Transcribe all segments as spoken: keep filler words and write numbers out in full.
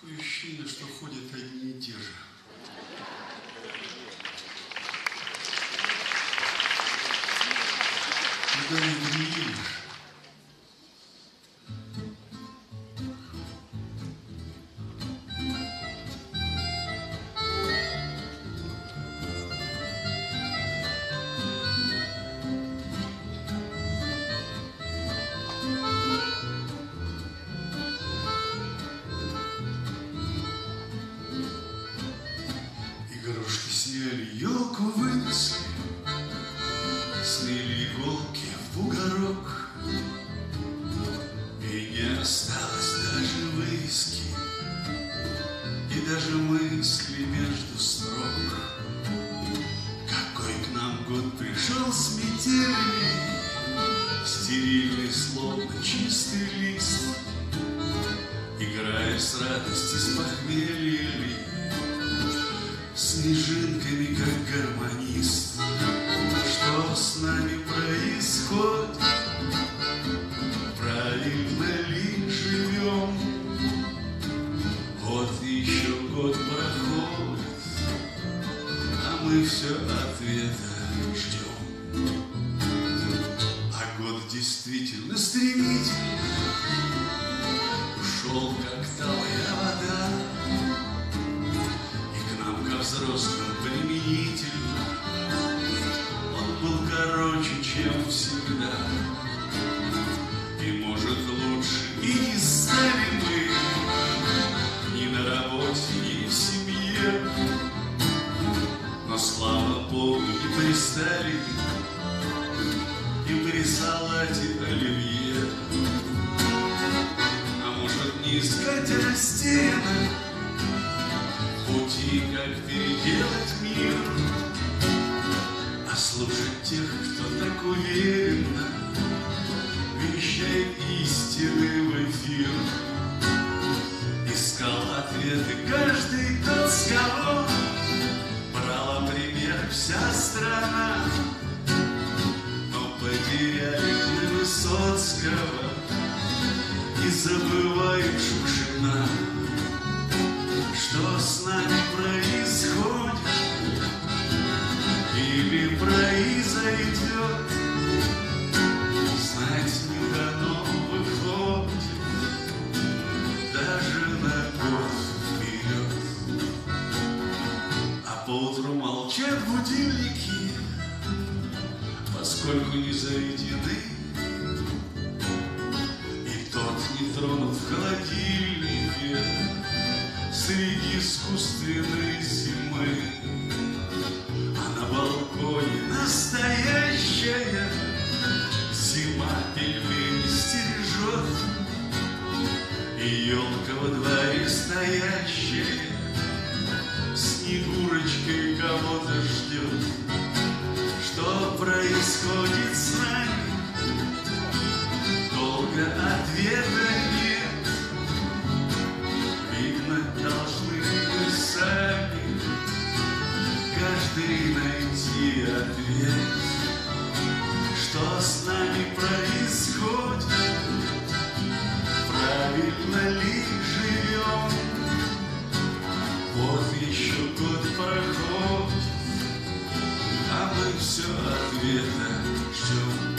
Такое ощущение, что ходят одни и те же. Куда не приедешь? Игрушки сняли, елку вынесли, слили иголки в бугорок, и не осталось даже вывески, и даже мысли между строк. Какой к нам год пришел с метелями, стерильный, словно чистый лист, играя с радости, с похмелья, снежинками, как гармонист. Что с нами происходит? Правильно ли живем? Вот еще год проходит, а мы все ответа ждем. А год действительно стремительно ушел, как талая вода, взрослым применительно он был короче, чем всегда. И может лучше и не стали мы ни на работе, ни в семье, но слава Богу не пристали и при салате оливье. А может не искать растерянно пути, как переделать мир, а слушать тех, кто так уверенно вещает истины в эфир. Искал ответы каждый тот, с кого брала пример вся страна, но потеряли мы Высоцкого и забываем Шукшина. Что с нами происходит или произойдет, знать не дано выходит даже на год вперед. А поутру молчат будильники, поскольку не заведены, и тот не тронут в холодильнике среди искусственной зимы. А на балконе настоящая зима пельмени стережет, и елка во дворе стоящая Снегурочкой кого-то ждет. Что происходит с нами? Долго ответа нет. Видно, должны мы сами каждый найти ответ. Что с нами происходит? Правильно ли живем? Вот еще год проходит, а мы все ответа ждем.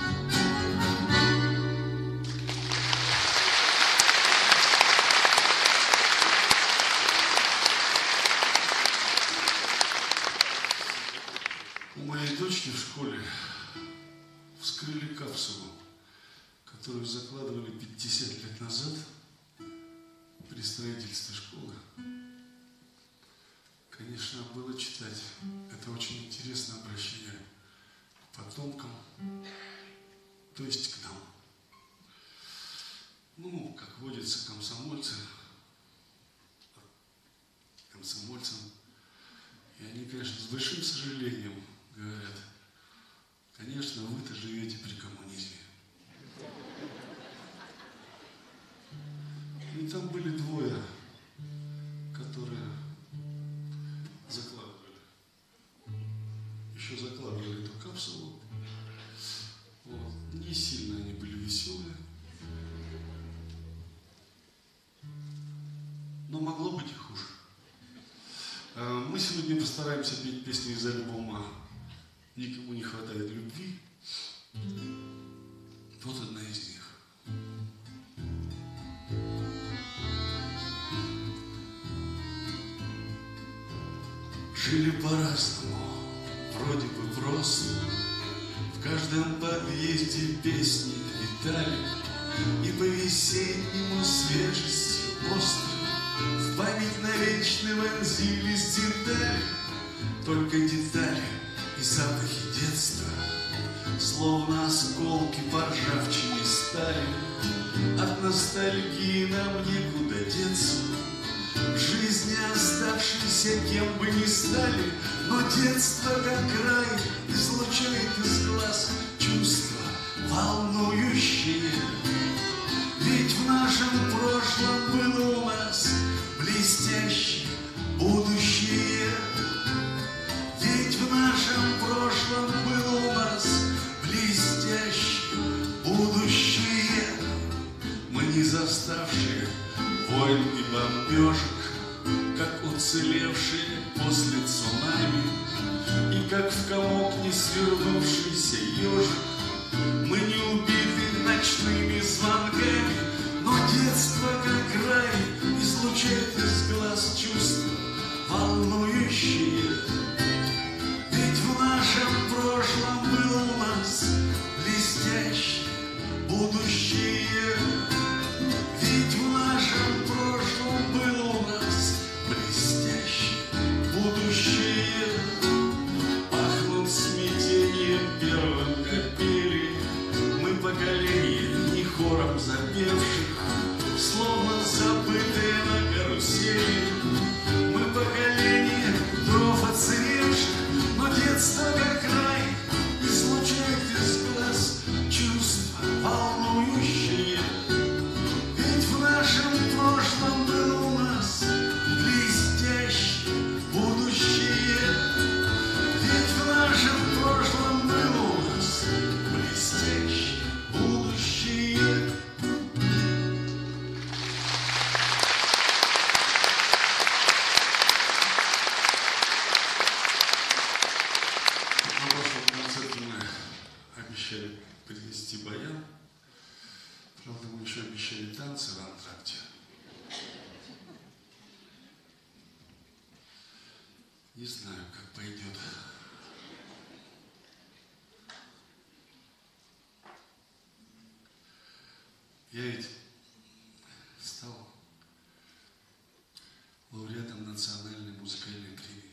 У моей дочки в школе вскрыли капсулу, которую закладывали пятьдесят лет назад при строительстве школы. Конечно, было читать. Это очень интересное обращение к потомкам, то есть к нам. Ну, как водится, комсомольцы, комсомольцам. И они, конечно, с большим сожалением говорят: конечно, вы-то живете при коммунизме. И там были двое, которые закладывали, еще закладывали эту капсулу. Вот. Не сильно они были веселые. но могло быть и хуже. Мы сегодня постараемся петь песни из альбома «Никому не хватает любви». Вот одна из них. Жили по-разному, вроде бы просто. В каждом подъезде песни летали, и по весеннему свежестью острой в память навечно вонзились детали. Только детали и запахи детства, словно осколки по ржавчине стали. От ностальгии нам некуда деться, в жизни оставшиеся кем бы ни стали. Но детство, как рай, излучает из глаз чувства волнующие. Ведь в нашем прошлом было у нас блестящее будущее. Ведь в нашем прошлом было у нас блестящее будущее. Мы не заставшие войн и бомбежек, как уцелевшие после цунами, и как в комок не свернувшийся ежик. Мы не убиты ночными звонками, но детство, как рай, излучает из глаз чувства волнующие. Ведь в нашем прошлом было у нас блестящее будущее. Ведь в нашем прошлом было у нас блестящее будущее. Пахнут смятением первым капели мы, поколение не хором запевших, словно забытые на карусели. Мы поколение дров оцаревших, но детство, как рай, излучает из глаз чувства волнующие. Ведь в нашем прошлом было у нас блестящее будущее. Ведь в нашем прошлом было у нас блестящее будущее. На прошлом концерте мы обещали принести баян. Правда, мы еще обещали танцы в антракте. Не знаю, как пойдет. Я ведь стал лауреатом национальной музыкальной премии.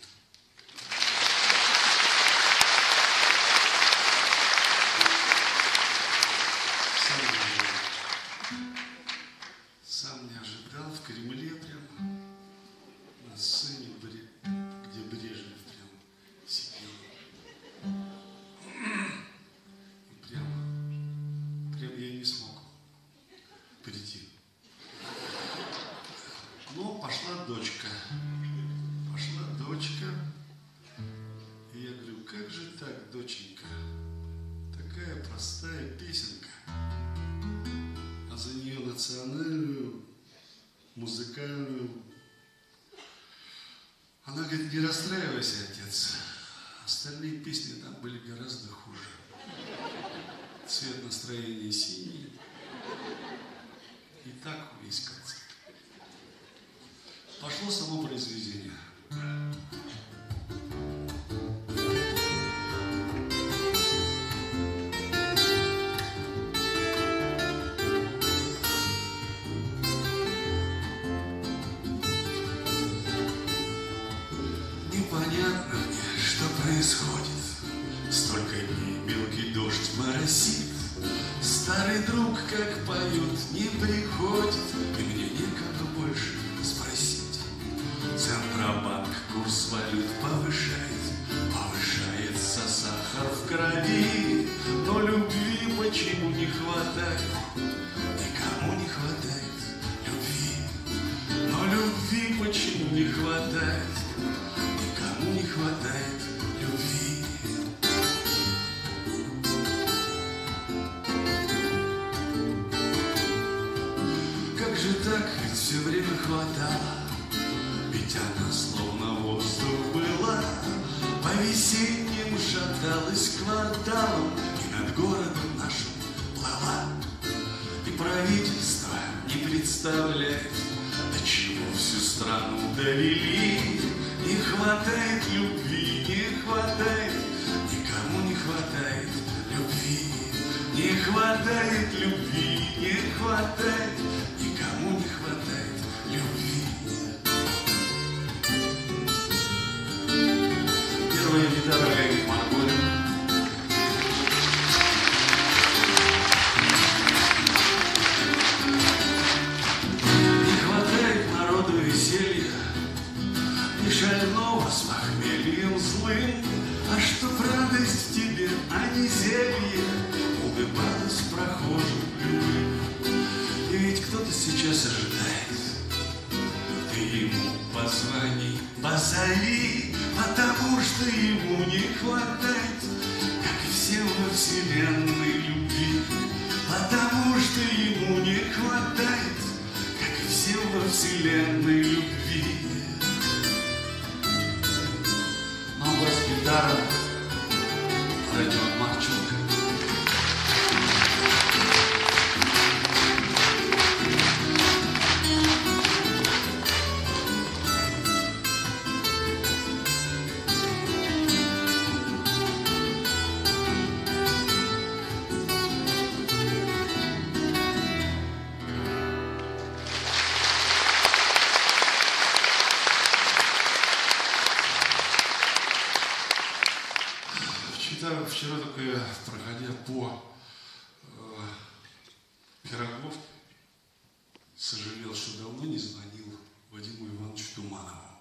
Сам не ожидал, в Кремле прям, на сцене, где Брежнев прям сидел. И прям, прям я не смог прийти. Но пошла дочка, пошла дочка, и я говорю, как же так, доченька, такая простая песенка, а за нее национальную, музыкальную. Она говорит, не расстраивайся, отец, остальные песни там были гораздо хуже. Цвет настроения синий. И так весь концерт. Пошло само произведение. Непонятно мне, что происходит. Столько дней мелкий дождь моросит. Старый друг, как поют, не приходит, и мне некому больше спросить. Центробанк курс валют повышает, повышается сахар в крови, но любви почему не хватает? Никому не хватает любви, но любви почему не хватает? Никому не хватает любви. Как же так, ведь все время хватало. Ведь она словно воздух была, по-весеннему шаталась кварталом и над городом нашим плыла. И правительство не представляет, до чего всю страну довели. Не хватает любви, не хватает, никому не хватает любви. Не хватает любви, не хватает, никому не хватает любви. Первая гитара Леонид Марголин. Не хватает народу веселья, ни шального с похмельем злым. А чтоб радость тебе, а не зелье, улыбалась прохожим любым. И ведь кто-то сейчас ожидает, ты ему позвони, позови, потому что ему не хватает, как и всем во вселенной, любви. Потому что ему не хватает, как и всем во вселенной, любви. Но бас-гитара Родион Марченко. Вчера только я, проходя по э, Пироговке, сожалел, что давно не звонил Вадиму Ивановичу Туманову.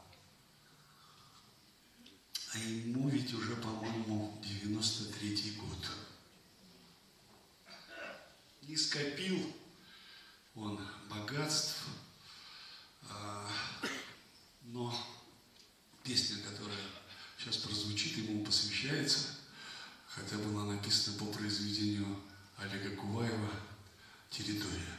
А ему ведь уже, по-моему, девяносто третий год. Не скопил он богатств, э, но песня, которая сейчас прозвучит, ему посвящается. Хотя была написана по произведению Олега Куваева «Территория».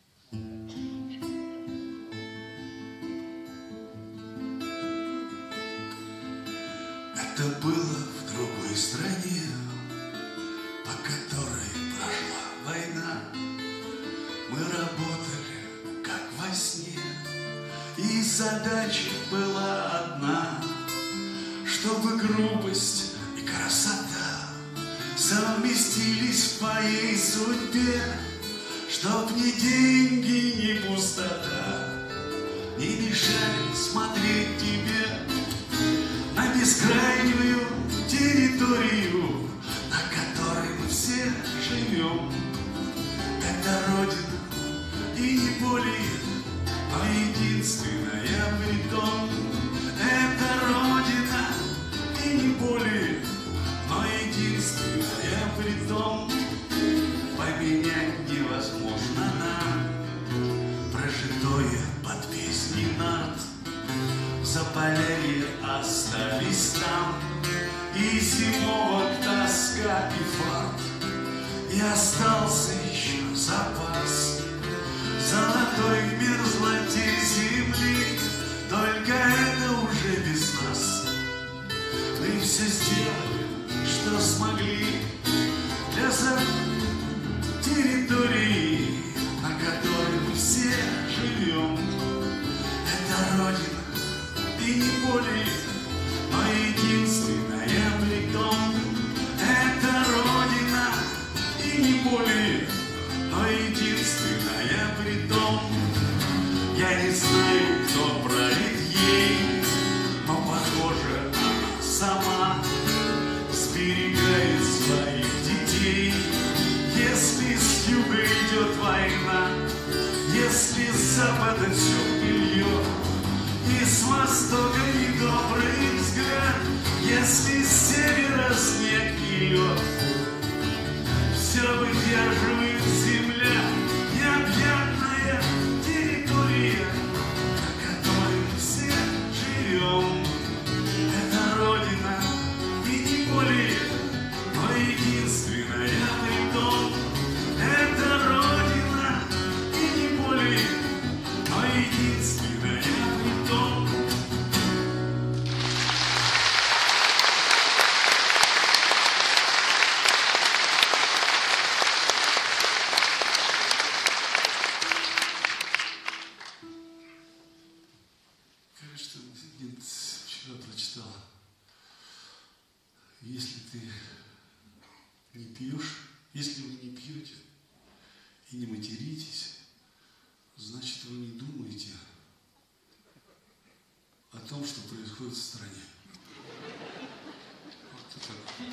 Это было в другой стране, по которой прошла война. Мы работали, как во сне, и задача была одна, чтобы грубость и красота совместились в моей судьбе, чтоб ни деньги, ни пустота не мешали смотреть тебе на бескрайнюю территорию, на которой мы все живем. Это Родина, и не более, но единственная притом. Это Родина, и не более, но единственная притом. Поменять невозможно нам прожитое под песни нарт. Заполярье остались там, и зимовок тоска и фарт. И остался еще запас золотой в мерзлоте земли. Только это уже без нас. Мы все сделали, что смогли для территории, на которой мы все живем. Это Родина, и не более, но единственная притом. Это Родина, и не более, но единственная притом. Я не знаю, кто правит ей, но похоже, она сама сберегает своих детей. Если с юга идет война, если с запада все белье, и с востока недобрый взгляд, если с севера снег и лед, все выдерживает земля, необъятная территория, на которой мы все живем. Это Родина, и не более, но единственная притом. Это Родина, и не более, но единственная притом. что где-то вчера прочитала. Если ты не пьешь, если вы не пьете и не материтесь, значит, вы не думаете о том, что происходит в стране. Вот так.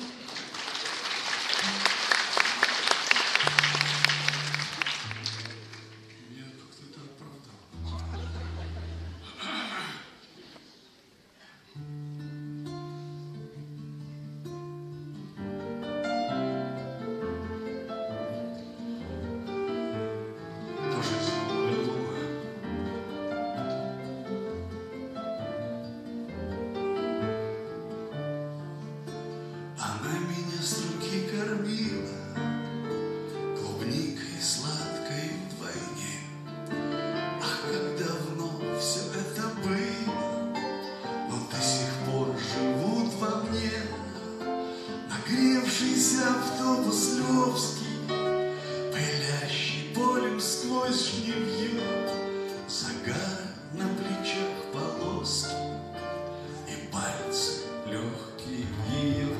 Я как-то это оправдал. Тоже из нового альбома. Она меня с руки кормила клубникой сладкой вдвойне. Ах, как давно все это было, но до сих пор живут во мне. Нагревшийся автобус Левский, пылящий полем сквозь жнивье, загар на плечах полоски и пальцы легкие ее.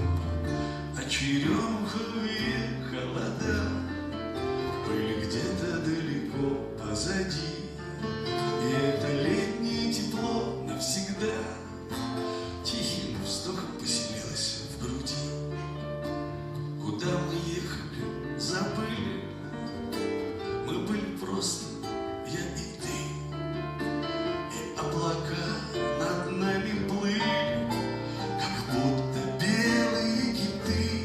Черемуховые холода были где-то далеко позади, и это летнее тепло навсегда тихим вздохом поселилось в груди. Куда мы ехали, забыли, мы были просто я и ты, и облака над нами плыли, как будто белые киты.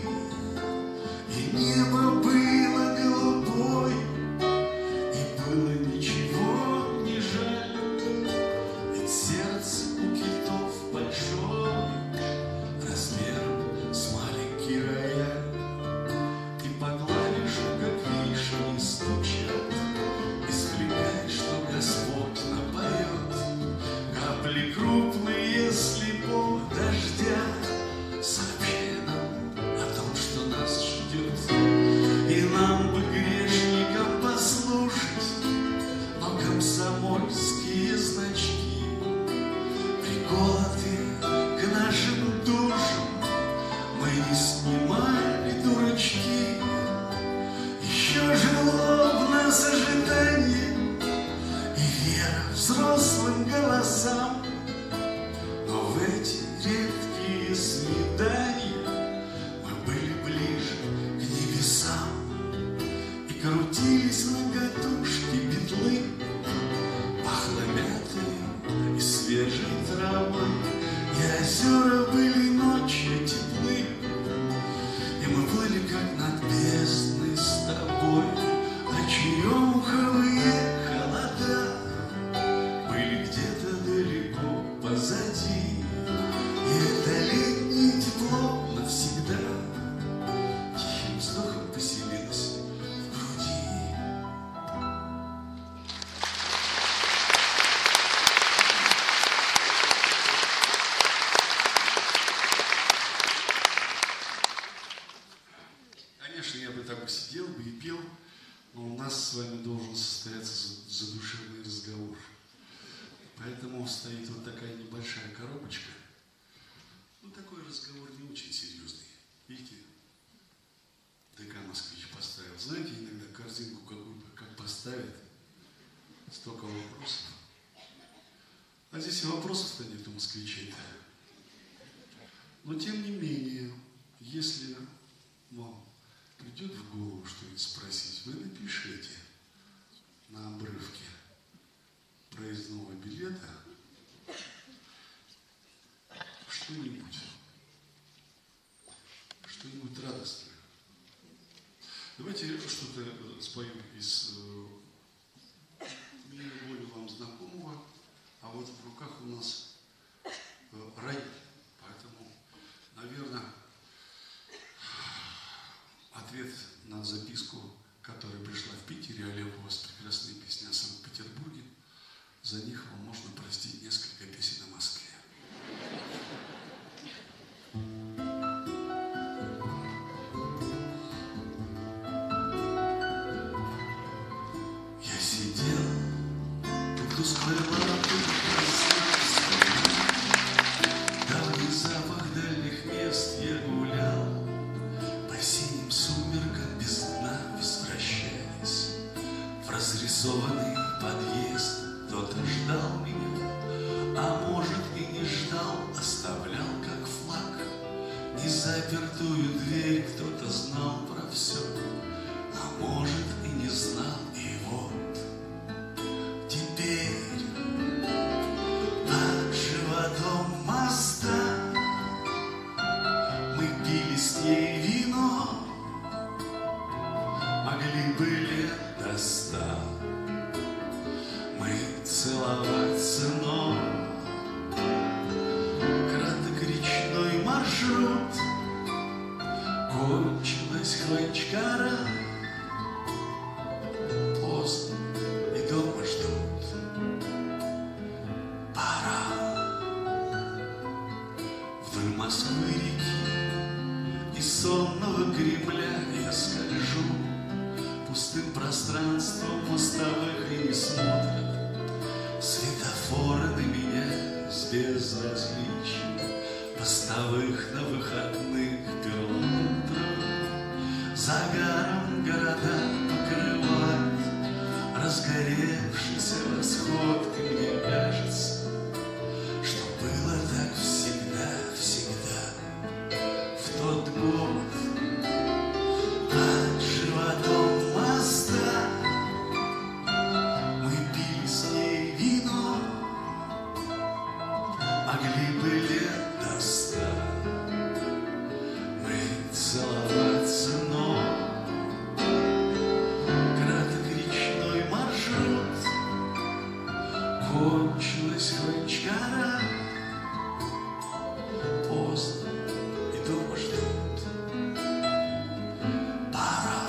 Небо было голубое, и было ничего не жаль, ведь сердце у китов большое, размером с маленький рояль. И по клавишам, как вишни, стучат, извлекая, что Господь напоет. Капли крупные слепого дождя сообщая нам о том, что нас ждет. И нам бы, грешникам, послушать, но комсомольские значки приколоты к нашим душам, мы не снимали, дурачки. Еще жило в нас ожидание и вера взрослым голосам, но в эти редкие свидания мы были ближе к небесам. И крутились многотушки петлы, пахло мятой и свежей травой, и озера были ночью теплы, и мы плыли как над бездной с тобой. А черемуховые холода были где-то далеко позади, и это летнее тепло навсегда тихим вздохом поселилось в груди. Конечно, я бы так бы сидел бы и пел, но у нас с вами должен состояться задушевный разговор. Поэтому стоит вот такая небольшая коробочка. Ну, такой разговор не очень серьезный. Видите, ДК «Москвич» поставил. Знаете, иногда корзинку какую-то как поставят, столько вопросов. А здесь и вопросов-то нет у москвичей. Но тем не менее, если вам придет в голову что-нибудь спросить, вы напишите на обрывке проездного билета что-нибудь, что-нибудь радостное. Давайте что-то спою из э, мира более вам знакомого, а вот в руках у нас э, рояль, поэтому, наверное, ответ на записку, которая пришла в Питере, Олег, у вас прекрасные песни о Санкт-Петербурге, за них вам можно простить несколько песен о Москве. Я сидел под тусклой лампой, Кончилась хванчкара, поздно и дома ждут. Пора. Вдоль Москвы реки и сонного Кремля я скольжу пустым пространством мостовых и не смотрят светофоры на меня с безразличием постовых на выходных перламутровых. Загаром города покрывает разгоревшийся восход, и мне кажется, что было так всегда, всегда. В тот год под животом моста мы пили с ней вино, могли бы лет до ста мы целоваться, но краток речной маршрут. Кончилась хванчкара, поздно и дома ждут. Пора.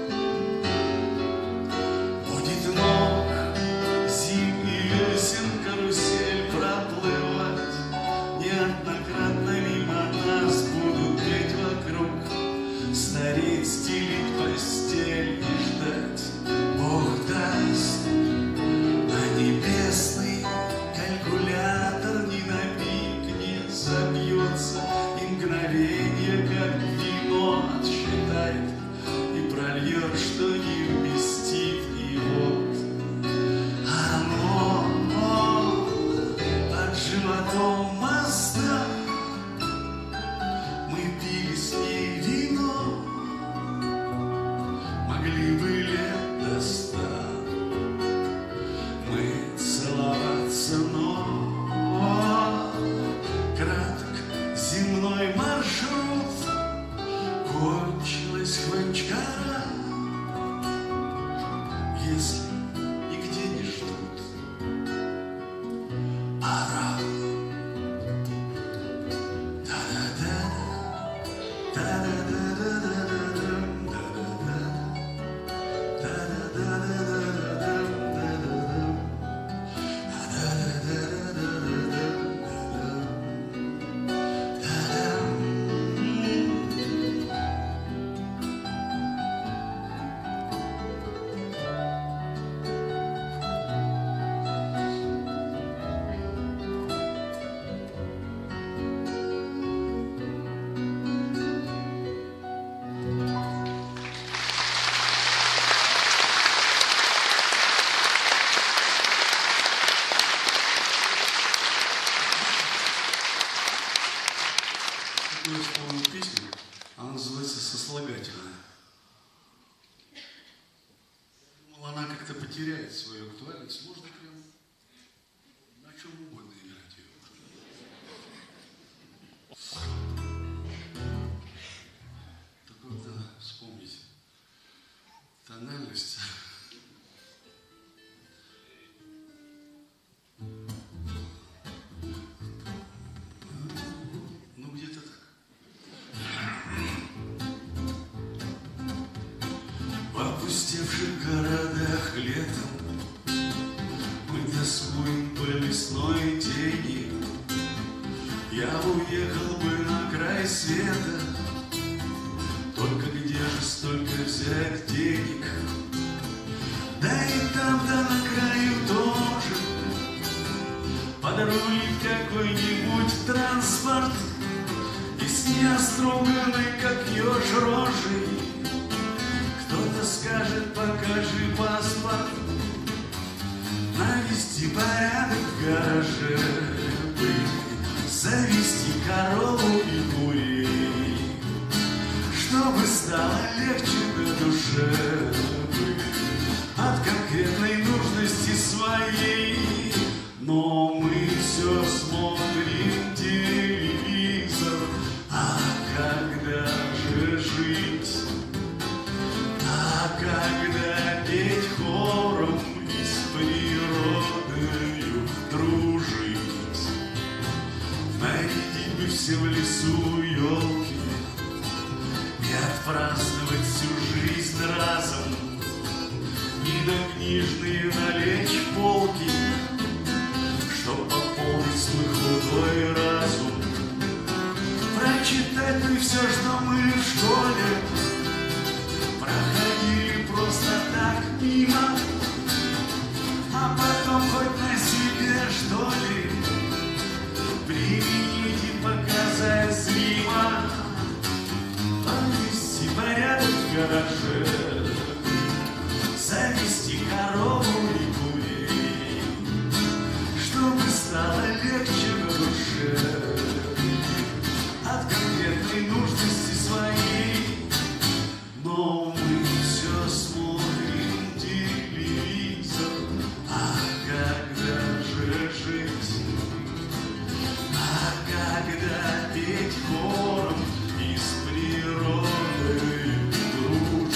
Будет ног зимний весен карусель проплывать, неоднократно мимо нас будут петь вокруг, стареть, стелить постель и ждать. Бог даст, на небесный калькулятор ни на миг не забьется, и мгновенье, как вино, отсчитает и прольет, что не вместит. И вот оно, оно под животом моста мы пили с ней вино, могли бы лет до ста мы целоваться, но краток земной маршрут. Кончилась хванчкара, если нигде не ждут. Пора. Я вспомнил песню, она называется «Сослагательная». Ну, она как-то потеряет свою актуальность, можно прям на чем угодно играть ее. Только вот надо вспомнить тональность. В опустевших городах летом мы тоскуем по лесной тени. Я уехал бы на край света, только где же столько взять денег? Да и там-то на краю тоже подрулит какой-нибудь транспорт, и с неоструганной, как еж, рожей кто-то скажет: покажи паспорт. Навести порядок в гараже, завести корову и курей, чтобы стало легче на душе от конкретной нужности своей. Но мы все смотрим телевизор, а когда же жить? А когда петь хором и с природою дружить? Нарядить бы все в лесу елки и книжные налечь полки, чтоб пополнить свой худой разум. Прочитать мы все, что мы в школе проходили просто так мимо, а потом хоть на себе, что ли, применить и показать зримо. Повести порядок в гараже, завести корову и курей, чтобы стало легче на душе от конкретной нужности своей. Но мы все смотрим телевизор, а когда же жить? А когда петь хором и с природой дружить?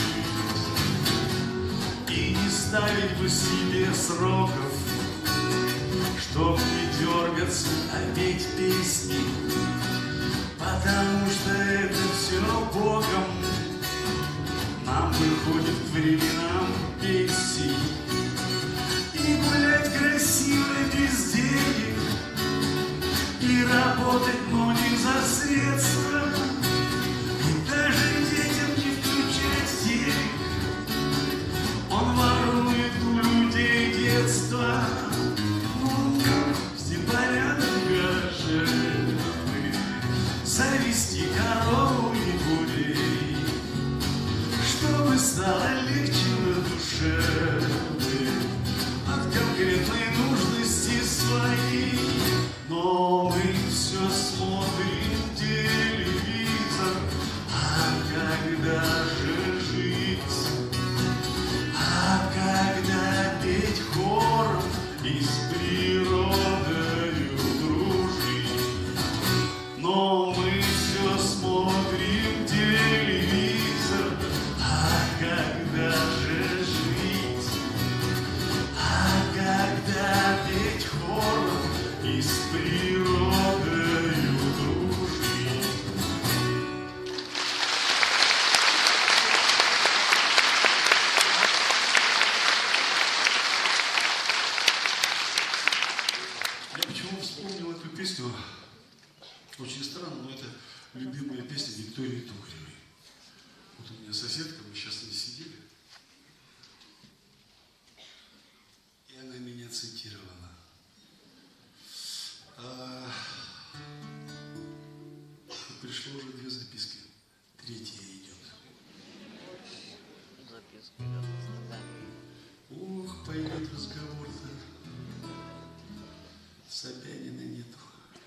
И не ставить бы себе сроков, чтоб не дергаться, а петь песни, потому что это все Богом нам выходит к временам пенсий. И гулять красиво без денег, и работать, но не за средства, и даже детям не включать денег. Он ворует у людей детство. Ну, все порядок в гараже, завести корову и курей, чтобы стало легче на душе от конкретной нужности своей. Но мы все смотрим телевизор, а когда же жить? А когда петь хором и с природою дружить? Но мы все смотрим телевизор, а когда же жить? А когда петь хором и с природою дружить? Я почему вспомнил эту песню? Очень странно, но это любимая песня Виктории Тугаревой. Вот у меня соседка, мы сейчас не сидели, и она меня цитировала. А, пришло уже две записки, третья идет. Ох, пойдет разговор-то, Собянина нету.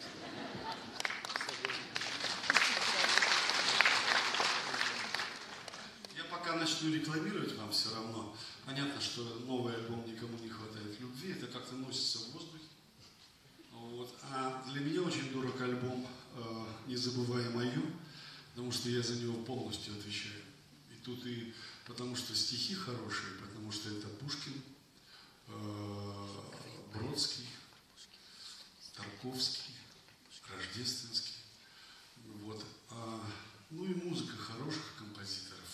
Я пока начну рекламировать вам все равно. Понятно, что новый альбом «Никому не хватает любви», это как-то носится в воздухе. Вот. А для меня очень дорог альбом э, «Не забывай мою», потому что я за него полностью отвечаю. И тут и потому что стихи хорошие, потому что это Пушкин, э, Бродский, Тарковский, Рождественский. Вот. А, ну и музыка хороших композиторов,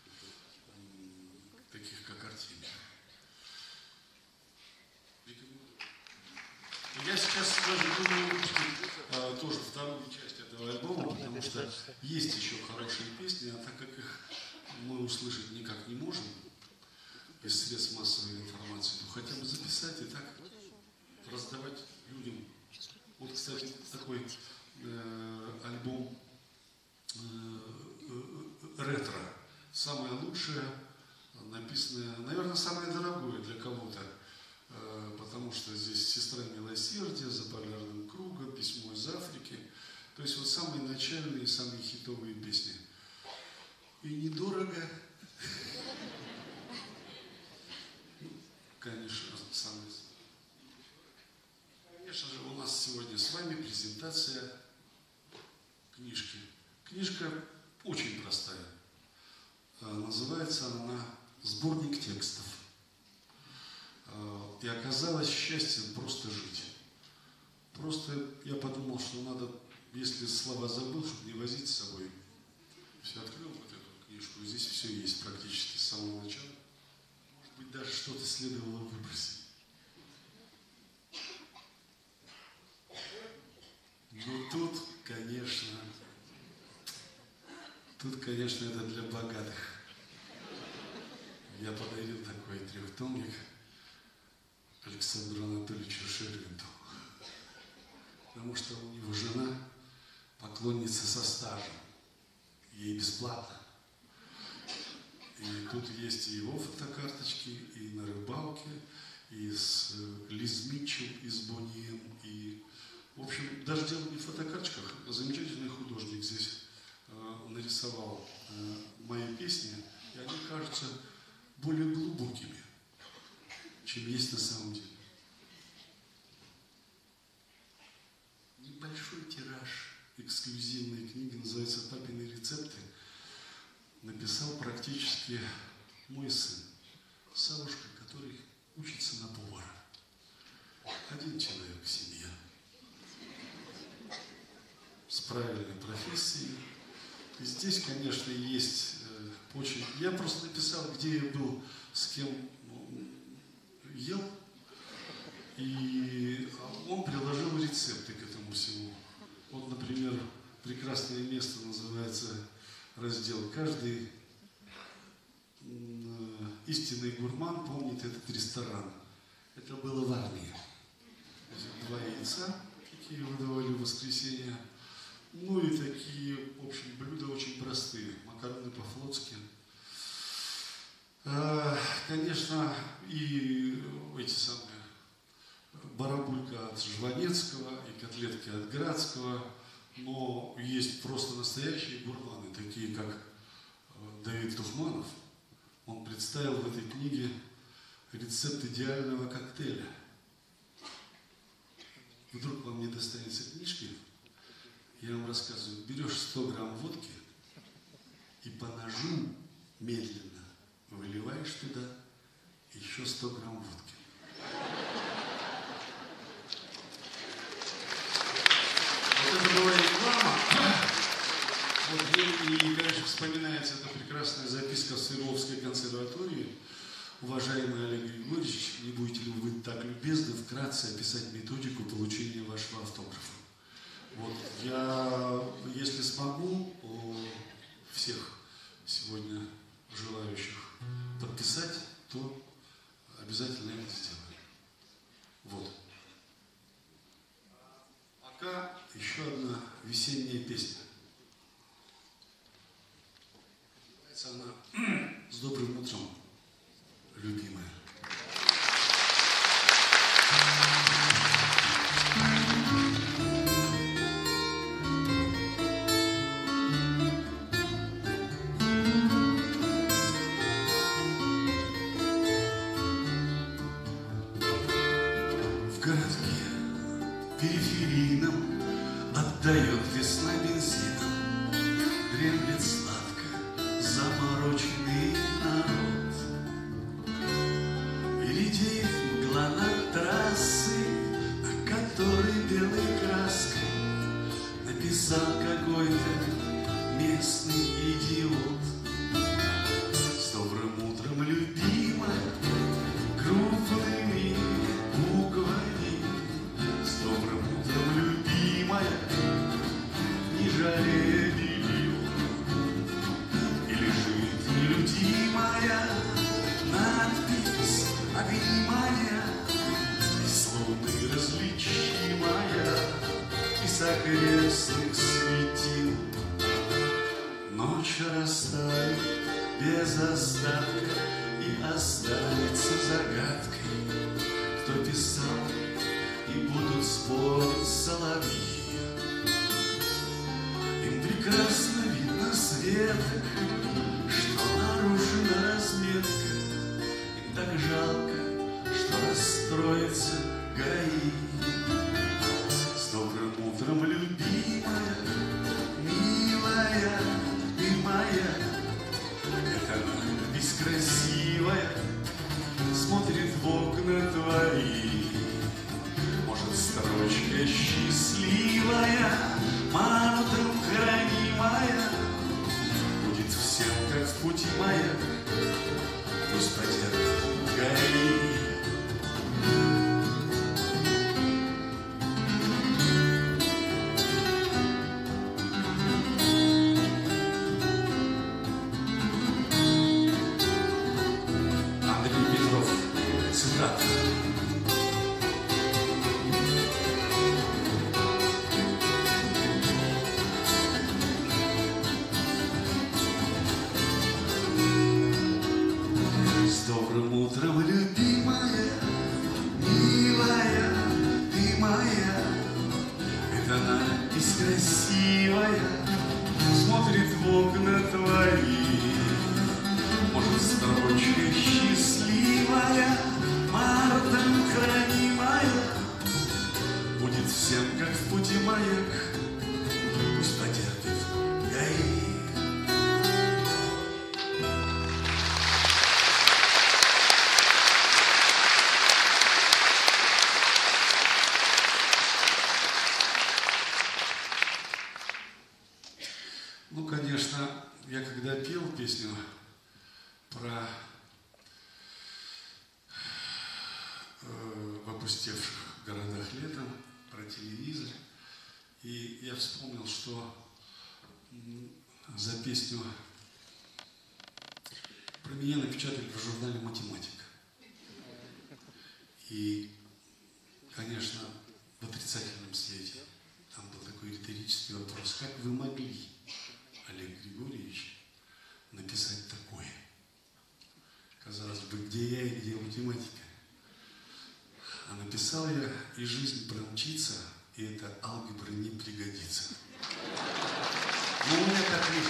таких как Артемий. Я сейчас даже думаю выпустить а, тоже вторую часть этого альбома, потому что есть еще хорошие песни, а так как их мы услышать никак не можем из средств массовой информации, то хотя бы записать и так раздавать людям. Вот, кстати, такой э, альбом э, э, ретро. Самое лучшее, написанное, наверное, самое дорогое для кого-то, э, потому что здесь «Сестра милосердия», «За полярным кругом», «Письмо из Африки». То есть вот самые начальные, самые хитовые песни. И недорого. Конечно, самое. Конечно же, у нас сегодня с вами презентация книжки. Книжка очень простая. Называется она «Сборник текстов». И оказалось счастьем просто жить. Просто я подумал, что надо, если слова забыл, чтобы не возить с собой. Все открыл вот эту книжку, и здесь все есть практически с самого начала. быть, даже что-то следовало выбросить. Но тут, конечно, тут, конечно, это для богатых. Я подарил такой трехтомник Александру Анатольевичу Шервинту, потому что у него жена поклонница со стажем, ей бесплатно. И тут есть и его фотокарточки, и на рыбалке, и с Лиз Митчелл из Бонни Эм, и, в общем, даже дело не в фотокарточках, замечательный художник здесь э, нарисовал э, мои песни, и они кажутся более глубокими, чем есть на самом деле. Небольшой тираж эксклюзивной книги, называется «Папины рецепты», написал практически мой сын, Савушка, который учится на повара. Один человек в семье, с правильной профессией. И здесь, конечно, есть э, очень... Я просто написал, где я был, с кем ел, и он приложил рецепты к этому всему. Вот, например, прекрасное место называется раздел «Каждый э, истинный гурман помнит этот ресторан». Это было в армии. Два яйца, какие выдавали в воскресенье. Ну и такие, в общем, блюда очень простые. Макароны по-флотски. Э, конечно, и эти самые барабулька от Жванецкого и котлетки от Градского. Но есть просто настоящие гурманы, такие как Давид Тухманов. Он представил в этой книге рецепт идеального коктейля. Вдруг вам не достанется книжки, я вам рассказываю. Берешь сто грамм водки и по ножу медленно выливаешь туда еще сто грамм водки. Вот это была реклама. Вот, и, и, конечно, вспоминается эта прекрасная записка в Свердловской консерватории. Уважаемый Олег Григорьевич, не будете ли вы так любезны вкратце описать методику получения вашего автографа? Вот, я, если смогу, всех сегодня желающих подписать, то обязательно это сделаю. Вот. Пока еще одна весенняя песня. Называется она «С добрым утром, любимая». В городке периферийном отдает весна бензином, дремлет сладко замороченный народ. И редеет мгла над трассы, на которой белой краской написал какой-то местный идиот. С добрым утром, любимая, крупными буквами. С добрым утром, любимая, не жалея белье. И лежит нелюдимая надпись обнимая, и словно различимая из окрестных светил. Ночь растает без остатка и останется загадкой, кто писал, и будут спорить соловьи. Им прекрасно видно светок, что нарушена разметка. Им так жалко, что расстроится ГАИ. С добрым утром, любимая, милая ты моя. Это она бескрасивая смотрит в окна твои. Может, строчка счастливая, мамутом хранимая, будет Здесь красивая смотрит в окна твои. Может, строчка счастливая, мартом хранимая, будет всем, как в пути маяк, пусть потерпит ГАИ. Ну, конечно, я когда пел песню про э, в опустевших городах летом, про телевизор, и я вспомнил, что за песню про меня напечатали в журнале «Математика». И, конечно, в отрицательном свете там был такой риторический вопрос: как вы могли, Олег Григорьевич, написать такое? Казалось бы, где я и где математика? А написал я: и жизнь промчится, и эта алгебра не пригодится. Ну, у меня так вышло.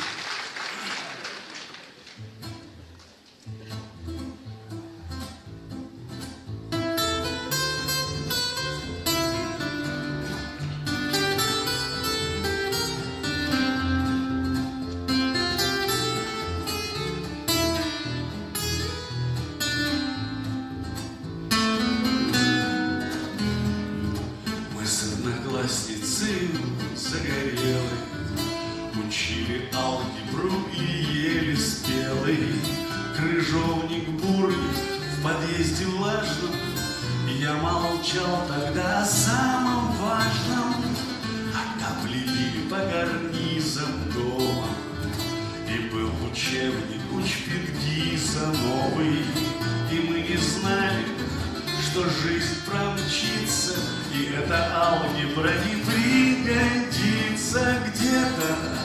Загорелый, учили алгебру и ели спелый. Крыжовник бурный в подъезде влажном, я молчал тогда о самом важном. А капли били по карнизам дома, и был учебник учпедгиза новый. И мы не знали, что жизнь промчится, и эта алгебра не пригодится где-то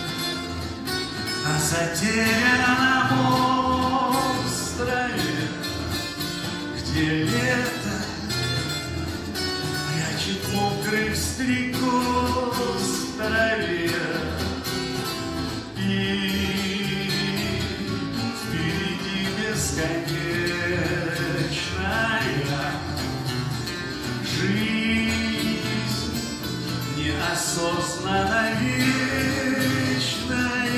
на затерянном острове, где лето прячет мокрых стрекоз в траве. И впереди бесконечная жизнь, неосознанно вечная.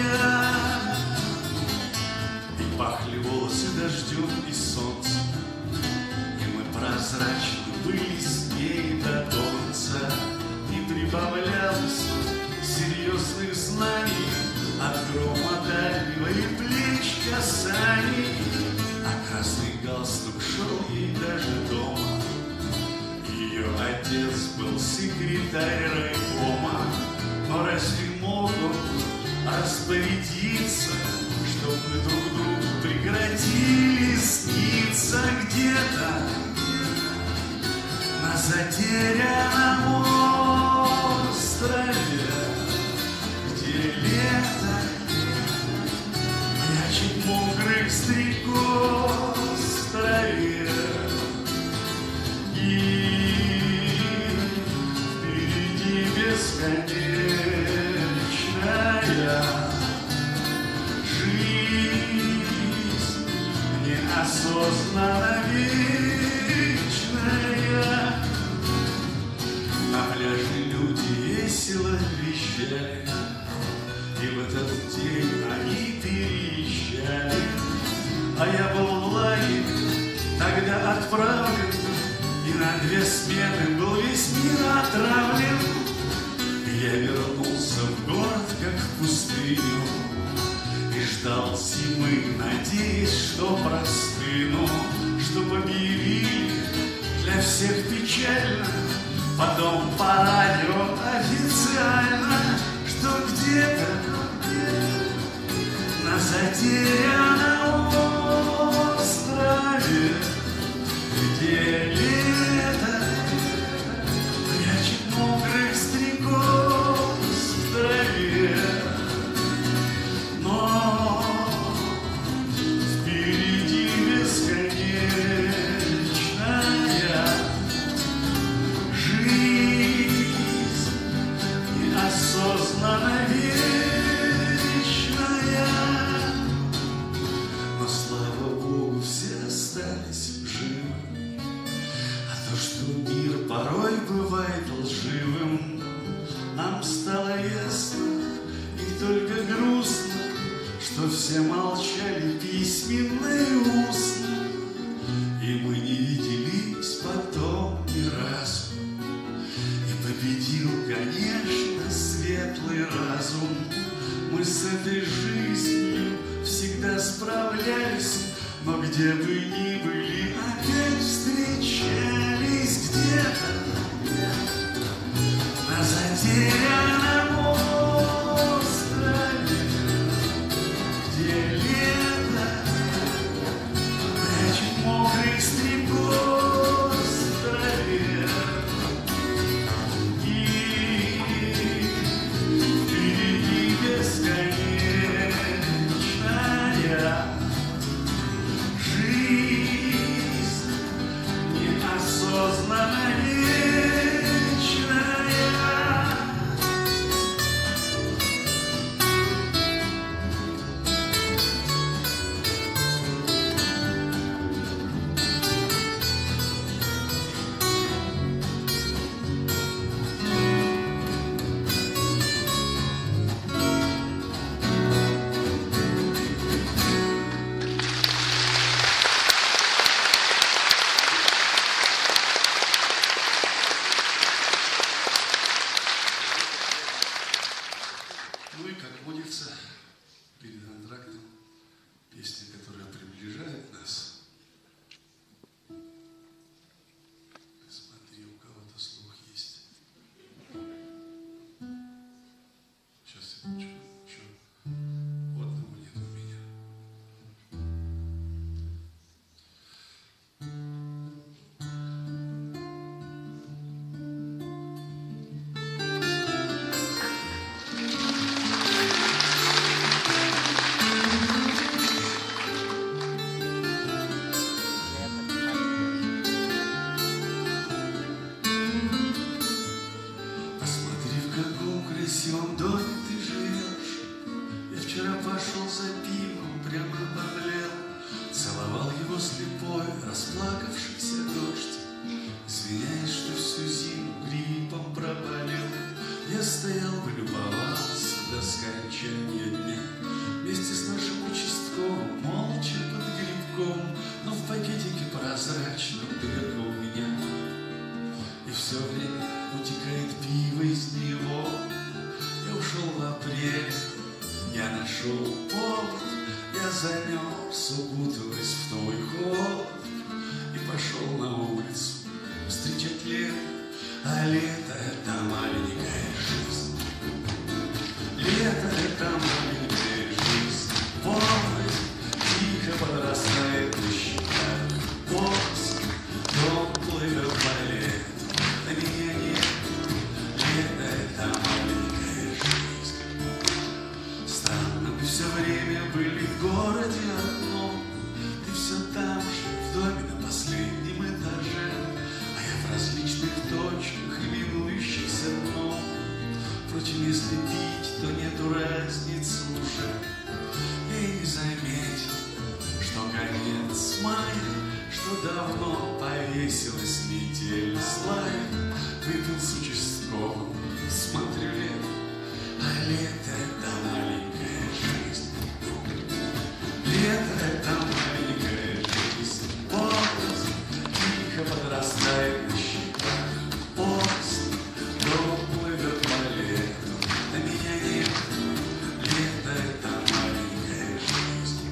И пахли волосы дождем и солнцем, и мы прозрачны были с ней до конца. И прибавлялось серьезных знаний от грома дальнего и плеч касаний. А красный галстук шел ей даже дома. Ее отец был секретарь райкома. Но разве мог он распорядиться, чтоб мы друг другу прекратили сниться где-то на затерянном острове, где лето прячет мокрых стрекоз в траве. И впереди бесконечная жизнь, неосознанно вечная. На пляже люди весело вещали, и в этот день они переезжали. А я был в лагерь тогда отправлен, и на две смены был весь мир отравлен. Я вернулся в город, как в пустыню, и ждал зимы, надеясь, что простыну, что побелили для всех печально. Потом по радио официально, что где-то на затерянном острове, где лето прячет мокрых стрекоз в траве. Но впереди бесконечная жизнь, только грустно, что все молчали письменно и устно, и мы не виделись потом ни разу. И победил, конечно, светлый разум. Мы с этой жизнью всегда справлялись, но где бы ни были, опять встречались где-то на затерянном острове, где лето прячет мокрых стрекоз в траве. И впереди бесконечная жизнь, неосознанно вечная. Ну и, как водится, перед антрактом песня, которая приближает нас. Смотри, у кого-то слух есть. Сейчас, секундочку. Еще одного нет у меня. Посмотри, в каком красивом доме ты живешь. Я вчера пошел за пивом, прямо обомлел. Целовал его слепой, расплакавшийся дождь. Извиняюсь, что всю зиму гриппом проболел. Я стоял, полюбовался до скончания дня. Вместе с нашим участковым, молча под грибком, но в пакетике прозрачном дырка у меня. И все время утекает пиво из него. Я ушел в апреле, я нашел повод, я замерз, укутываясь в твой холод, и пошел на улицу встречать лето. А лето — это маленькая жизнь. Лето — это маленькая жизнь. Полночь тихо подрастает на щеках. Пост, дом плывет по лету. На меня нет. Лето — это маленькая жизнь. Странно, мы все время были в городе одном. Ты все там же, в доме на последнем этаже, а я в различных точках, именующихся дном. Впрочем, если пить, то нету разницы уже. Я и не заметил, что конец мая, что давно повесилась метель злая. Выпил с участковым, смотрю лето, а лето — это маленькая жизнь. Лето — это маленькая жизнь. Пост тихо подрастает на щеках. Пост, дом плывет по лету. На меня нет. Лето — это маленькая жизнь.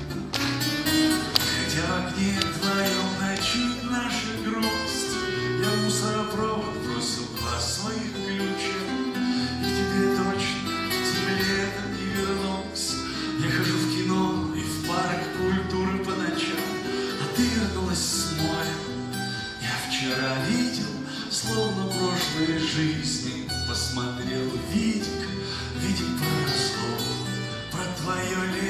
Хотя в окне твоем ночует наша грусть, я в мусоропровод бросил два своих ключа. И к тебе точно тем летом не вернусь. Я хожу в кино и в парк культуры по ночам, а ты вернулась с моря. Я вчера видел, словно в прошлой жизни, посмотрел видик, видик про Ростов, про твое лето.